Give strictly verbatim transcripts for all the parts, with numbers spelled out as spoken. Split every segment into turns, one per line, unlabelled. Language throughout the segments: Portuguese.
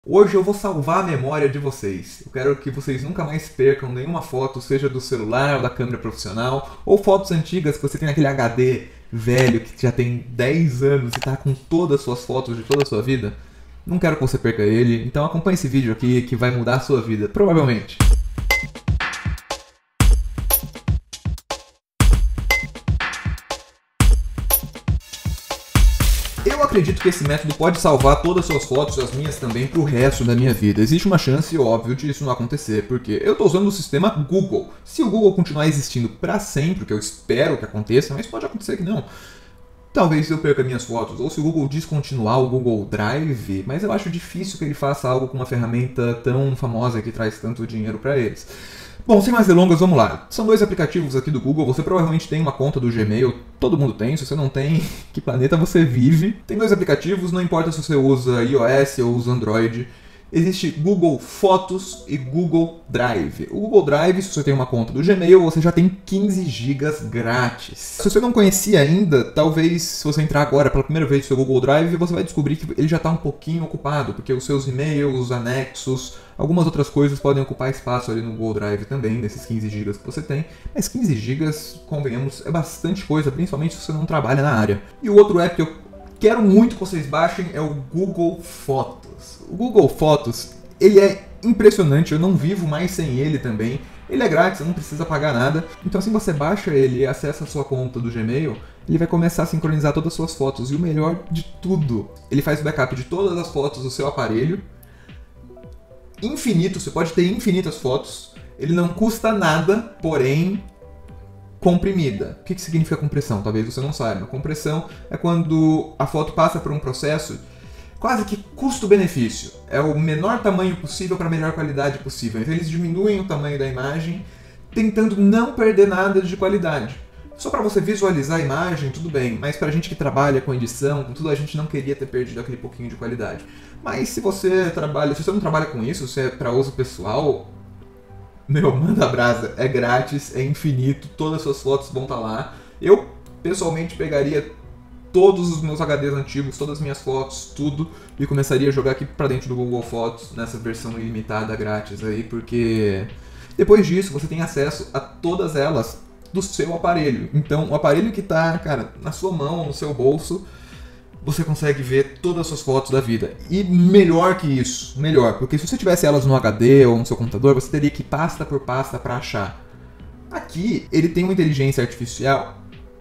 Hoje eu vou salvar a memória de vocês. Eu quero que vocês nunca mais percam nenhuma foto, seja do celular ou da câmera profissional, ou fotos antigas que você tem naquele H D velho que já tem dez anos e está com todas as suas fotos de toda a sua vida. Não quero que você perca ele, então acompanhe esse vídeo aqui que vai mudar a sua vida, provavelmente. Eu acredito que esse método pode salvar todas as suas fotos, as minhas também, para o resto da minha vida. Existe uma chance, óbvio, de isso não acontecer, porque eu estou usando o sistema Google. Se o Google continuar existindo para sempre, o que eu espero que aconteça, mas pode acontecer que não, talvez eu perca minhas fotos, ou se o Google descontinuar o Google Drive, mas eu acho difícil que ele faça algo com uma ferramenta tão famosa que traz tanto dinheiro para eles. Bom, sem mais delongas, vamos lá. São dois aplicativos aqui do Google, você provavelmente tem uma conta do Gmail, todo mundo tem, se você não tem, que planeta você vive? Tem dois aplicativos, não importa se você usa iOS ou usa Android. Existe Google Fotos e Google Drive. O Google Drive, se você tem uma conta do Gmail, você já tem quinze gigas grátis. Se você não conhecia ainda, talvez se você entrar agora pela primeira vez no seu Google Drive, você vai descobrir que ele já está um pouquinho ocupado, porque os seus e-mails, os anexos, algumas outras coisas podem ocupar espaço ali no Google Drive também, nesses quinze gigas que você tem. Mas quinze gigas, convenhamos, é bastante coisa, principalmente se você não trabalha na área. E o outro app que eu quero muito que vocês baixem é o Google Fotos. O Google Fotos, ele é impressionante, eu não vivo mais sem ele também. Ele é grátis, você não precisa pagar nada. Então assim você baixa ele e acessa a sua conta do Gmail, ele vai começar a sincronizar todas as suas fotos. E o melhor de tudo, ele faz o backup de todas as fotos do seu aparelho. Infinito, você pode ter infinitas fotos. Ele não custa nada, porém comprimida. O que que significa compressão? Talvez você não saiba. Compressão é quando a foto passa por um processo quase que custo-benefício. É o menor tamanho possível para a melhor qualidade possível. Então eles diminuem o tamanho da imagem, tentando não perder nada de qualidade. Só para você visualizar a imagem, tudo bem, mas para a gente que trabalha com edição, com tudo, a gente não queria ter perdido aquele pouquinho de qualidade. Mas se você trabalha, se você não trabalha com isso, se é para uso pessoal, meu, manda brasa, é grátis, é infinito, todas as suas fotos vão estar lá. Eu, pessoalmente, pegaria todos os meus H Ds antigos, todas as minhas fotos, tudo, e começaria a jogar aqui pra dentro do Google Fotos, nessa versão ilimitada grátis aí, porque depois disso você tem acesso a todas elas do seu aparelho. Então, o aparelho que tá, cara, na sua mão, no seu bolso, você consegue ver todas as suas fotos da vida. E melhor que isso, melhor, porque se você tivesse elas no H D ou no seu computador, você teria que ir pasta por pasta para achar. Aqui, ele tem uma inteligência artificial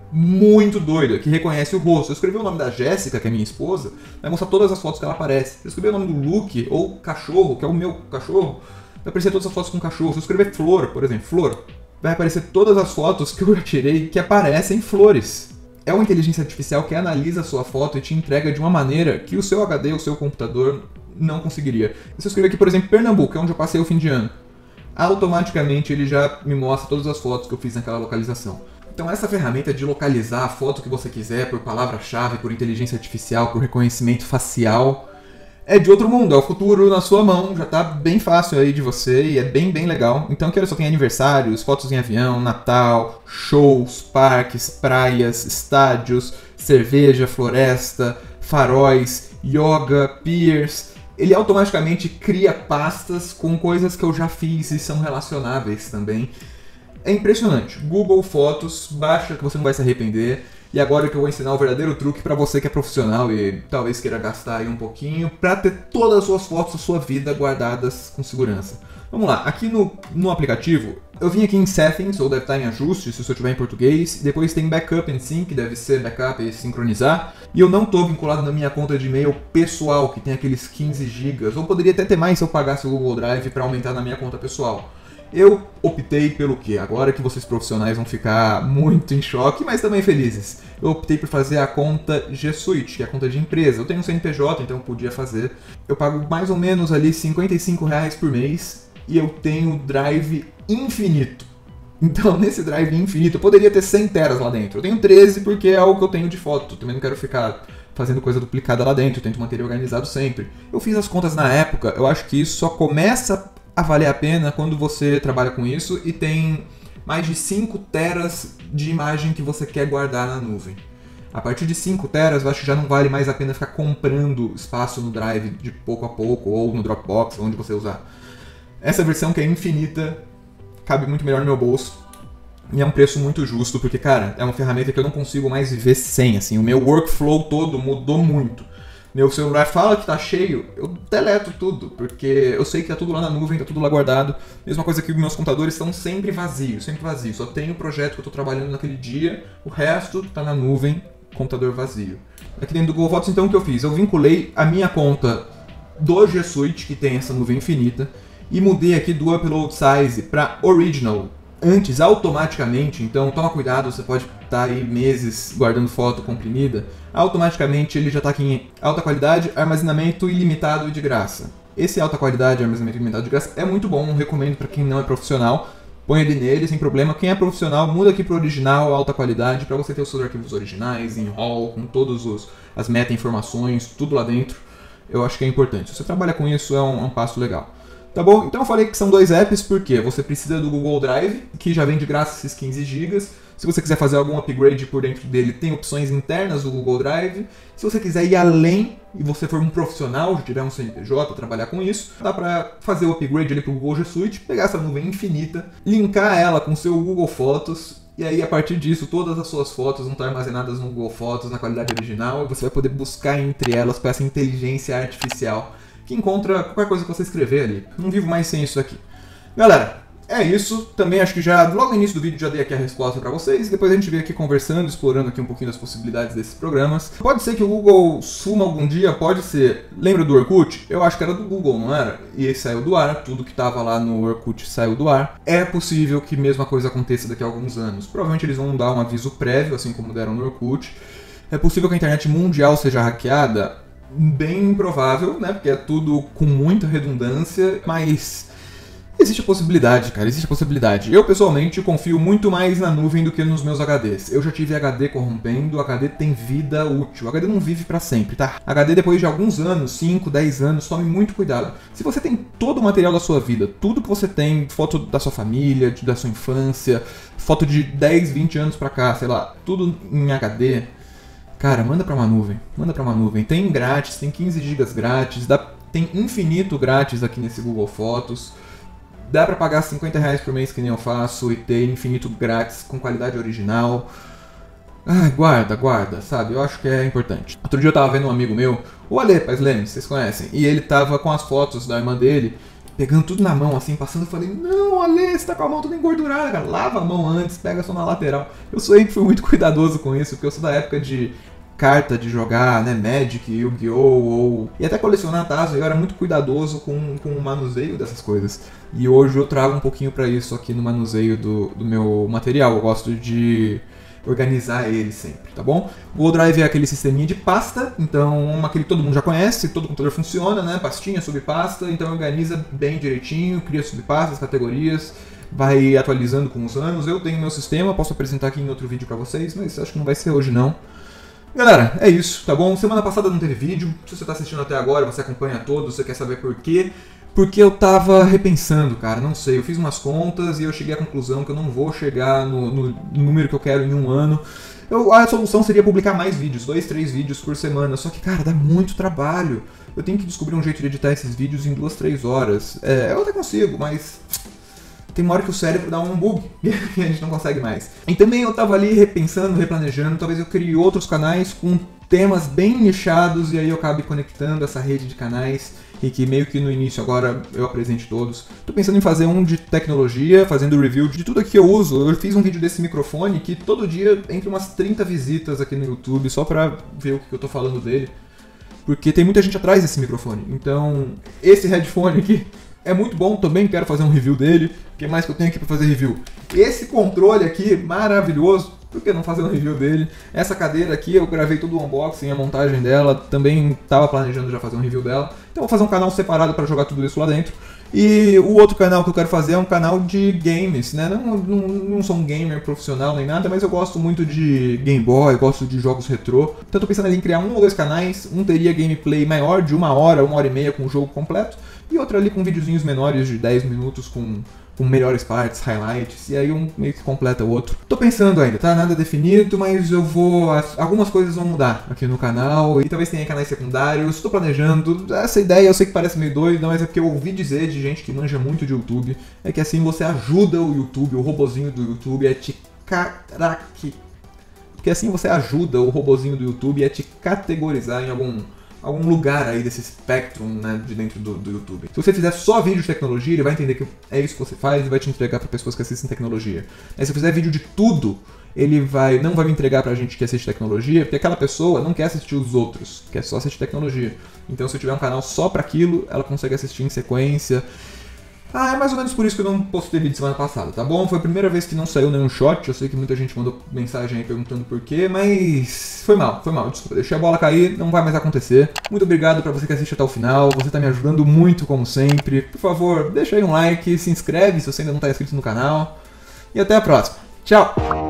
muito doida, que reconhece o rosto. Eu escrevi o nome da Jéssica, que é minha esposa, vai mostrar todas as fotos que ela aparece. Se eu escrever o nome do Luke, ou cachorro, que é o meu cachorro, vai aparecer todas as fotos com cachorro. Se eu escrever flor, por exemplo, flor, vai aparecer todas as fotos que eu já tirei que aparecem flores. É uma inteligência artificial que analisa a sua foto e te entrega de uma maneira que o seu H D ou o seu computador não conseguiria. Se eu escrever aqui, por exemplo, Pernambuco, que é onde eu passei o fim de ano, automaticamente ele já me mostra todas as fotos que eu fiz naquela localização. Então essa ferramenta de localizar a foto que você quiser por palavra-chave, por inteligência artificial, por reconhecimento facial, é de outro mundo, é o futuro na sua mão, já tá bem fácil aí de você e é bem, bem legal. Então quero só tem aniversários, fotos em avião, Natal, shows, parques, praias, estádios, cerveja, floresta, faróis, yoga, piers. Ele automaticamente cria pastas com coisas que eu já fiz e são relacionáveis também. É impressionante. Google Fotos, baixa que você não vai se arrepender. E agora que eu vou ensinar o verdadeiro truque para você que é profissional e talvez queira gastar aí um pouquinho para ter todas as suas fotos da sua vida guardadas com segurança. Vamos lá, aqui no, no aplicativo, eu vim aqui em Settings, ou deve estar em Ajustes, se eu estiver em português. Depois tem Backup and Sync, que deve ser backup e sincronizar. E eu não estou vinculado na minha conta de e-mail pessoal, que tem aqueles quinze gigas. Ou poderia até ter mais se eu pagasse o Google Drive para aumentar na minha conta pessoal. Eu optei pelo quê? Agora que vocês profissionais vão ficar muito em choque, mas também felizes. Eu optei por fazer a conta G Suite, que é a conta de empresa. Eu tenho um C N P J, então eu podia fazer. Eu pago mais ou menos ali cinquenta e cinco reais por mês e eu tenho Drive infinito. Então nesse Drive infinito eu poderia ter cem teras lá dentro. Eu tenho treze porque é o que eu tenho de foto. Eu também não quero ficar fazendo coisa duplicada lá dentro. Eu tento manter organizado sempre. Eu fiz as contas na época, eu acho que isso só começa a valer a pena quando você trabalha com isso e tem mais de cinco teras de imagem que você quer guardar na nuvem. A partir de cinco teras, eu acho que já não vale mais a pena ficar comprando espaço no Drive de pouco a pouco, ou no Dropbox, onde você usar. Essa versão que é infinita, cabe muito melhor no meu bolso. E é um preço muito justo, porque, cara, é uma ferramenta que eu não consigo mais viver sem, assim. O meu workflow todo mudou muito. Meu celular fala que tá cheio, eu deleto tudo, porque eu sei que tá tudo lá na nuvem, tá tudo lá guardado. Mesma coisa que meus computadores estão sempre vazios, sempre vazios. Só tem o projeto que eu tô trabalhando naquele dia, o resto tá na nuvem, computador vazio. Aqui dentro do Google Fotos, então, o que eu fiz? Eu vinculei a minha conta do G Suite, que tem essa nuvem infinita, e mudei aqui do Upload Size para Original. Antes, automaticamente, então toma cuidado, você pode estar aí meses guardando foto comprimida, automaticamente ele já está aqui em alta qualidade, armazenamento ilimitado e de graça. Esse alta qualidade, armazenamento ilimitado de graça é muito bom, recomendo para quem não é profissional, põe ele nele sem problema. Quem é profissional, muda aqui para o original, alta qualidade, para você ter os seus arquivos originais, em RAW, com todas as meta-informações, tudo lá dentro. Eu acho que é importante. Se você trabalha com isso, é um, é um passo legal. Tá bom? Então eu falei que são dois apps, porque você precisa do Google Drive, que já vem de graça esses quinze gigas. Se você quiser fazer algum upgrade por dentro dele, tem opções internas do Google Drive. Se você quiser ir além, e você for um profissional, já tiver um C N P J, trabalhar com isso, dá para fazer o upgrade ali para o Google G Suite, pegar essa nuvem infinita, linkar ela com o seu Google Fotos, e aí a partir disso todas as suas fotos vão estar armazenadas no Google Fotos, na qualidade original, e você vai poder buscar entre elas com essa inteligência artificial que encontra qualquer coisa que você escrever ali. Não vivo mais sem isso aqui. Galera, é isso. Também acho que já, logo no início do vídeo, já dei aqui a resposta para vocês. Depois a gente vem aqui conversando, explorando aqui um pouquinho das possibilidades desses programas. Pode ser que o Google suma algum dia, pode ser. Lembra do Orkut? Eu acho que era do Google, não era? E ele saiu do ar, tudo que estava lá no Orkut saiu do ar. É possível que a mesma coisa aconteça daqui a alguns anos. Provavelmente eles vão dar um aviso prévio, assim como deram no Orkut. É possível que a internet mundial seja hackeada? Bem improvável, né? Porque é tudo com muita redundância, mas existe a possibilidade, cara, existe a possibilidade. Eu, pessoalmente, confio muito mais na nuvem do que nos meus H Ds. Eu já tive H D corrompendo, o H D tem vida útil. O H D não vive pra sempre, tá? H D depois de alguns anos, cinco, dez anos, tome muito cuidado. Se você tem todo o material da sua vida, tudo que você tem, foto da sua família, da sua infância, foto de dez, vinte anos pra cá, sei lá, tudo em H D... Cara, manda pra uma nuvem, manda pra uma nuvem. Tem grátis, tem quinze gigas grátis, dá, tem infinito grátis aqui nesse Google Fotos. Dá pra pagar cinquenta reais por mês que nem eu faço e ter infinito grátis com qualidade original. Ai, guarda, guarda, sabe? Eu acho que é importante. Outro dia eu tava vendo um amigo meu, o Ale Paz Leme, vocês conhecem, e ele tava com as fotos da irmã dele, pegando tudo na mão, assim, passando, eu falei, não, Ale, você tá com a mão toda engordurada, cara, lava a mão antes, pega só na lateral. Eu sempre fui muito cuidadoso com isso, porque eu sou da época de carta, de jogar, né, Magic, Yu-Gi-Oh! Ou... e até colecionar Tazo, eu era muito cuidadoso com, com o manuseio dessas coisas. E hoje eu trago um pouquinho pra isso aqui no manuseio do, do meu material, eu gosto de organizar ele sempre, tá bom? O Google Drive é aquele sisteminha de pasta, então aquele que todo mundo já conhece, todo computador funciona, né? Pastinha, subpasta, então organiza bem direitinho, cria subpastas, categorias, vai atualizando com os anos. Eu tenho meu sistema, posso apresentar aqui em outro vídeo pra vocês, mas acho que não vai ser hoje não. Galera, é isso, tá bom? Semana passada não teve vídeo, se você tá assistindo até agora, você acompanha todos, você quer saber por quê? Porque eu tava repensando, cara, não sei, eu fiz umas contas e eu cheguei à conclusão que eu não vou chegar no, no número que eu quero em um ano. Eu, a solução seria publicar mais vídeos, dois, três vídeos por semana, só que, cara, dá muito trabalho. Eu tenho que descobrir um jeito de editar esses vídeos em duas, três horas. É, eu até consigo, mas tem uma hora que o cérebro dá um bug e a gente não consegue mais. E também eu tava ali repensando, replanejando, talvez eu crie outros canais com temas bem nichados e aí eu acabe conectando essa rede de canais e que meio que no início agora eu apresente todos. Tô pensando em fazer um de tecnologia, fazendo review de tudo que eu uso. Eu fiz um vídeo desse microfone que todo dia entra umas trinta visitas aqui no YouTube só pra ver o que eu tô falando dele. Porque tem muita gente atrás desse microfone. Então, esse headphone aqui é muito bom, também quero fazer um review dele. O que mais que eu tenho aqui pra fazer review? Esse controle aqui, maravilhoso. Por que não fazer um review dele? Essa cadeira aqui, eu gravei todo o unboxing, a montagem dela, também estava planejando já fazer um review dela. Então vou fazer um canal separado para jogar tudo isso lá dentro. E o outro canal que eu quero fazer é um canal de games, né? Não, não, não sou um gamer profissional nem nada, mas eu gosto muito de Game Boy, gosto de jogos retrô. Então tô pensando ali em criar um ou dois canais. Um teria gameplay maior, de uma hora, uma hora e meia com o jogo completo. E outro ali com videozinhos menores de dez minutos com com melhores partes, highlights, e aí um meio que completa o outro. Tô pensando ainda, tá? Nada definido, mas eu vou... Algumas coisas vão mudar aqui no canal, e talvez tenha canais secundários, tô planejando. Essa ideia eu sei que parece meio doida, mas é porque eu ouvi dizer de gente que manja muito de YouTube, é que assim você ajuda o YouTube, o robozinho do YouTube a te caraque... Porque assim você ajuda o robozinho do YouTube a te categorizar em algum... algum lugar aí desse espectro, né, de dentro do, do YouTube. Se você fizer só vídeo de tecnologia, ele vai entender que é isso que você faz e vai te entregar para pessoas que assistem tecnologia. Aí, se eu fizer vídeo de tudo, ele vai, não vai me entregar pra gente que assiste tecnologia, porque aquela pessoa não quer assistir os outros, quer só assistir tecnologia. Então, se eu tiver um canal só para aquilo, ela consegue assistir em sequência. Ah, é mais ou menos por isso que eu não postei vídeo semana passada, tá bom? Foi a primeira vez que não saiu nenhum shot, eu sei que muita gente mandou mensagem aí perguntando por quê, mas foi mal, foi mal, desculpa, deixei a bola cair, não vai mais acontecer. Muito obrigado pra você que assiste até o final, você tá me ajudando muito como sempre. Por favor, deixa aí um like, se inscreve se você ainda não tá inscrito no canal, e até a próxima. Tchau!